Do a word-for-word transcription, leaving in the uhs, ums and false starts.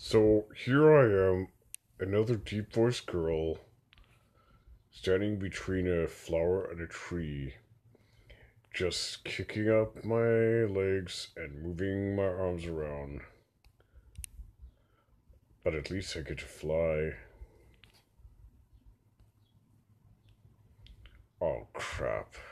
So here I am, another deep voiced girl, standing between a flower and a tree, just kicking up my legs and moving my arms around. But at least I get to fly. Oh crap.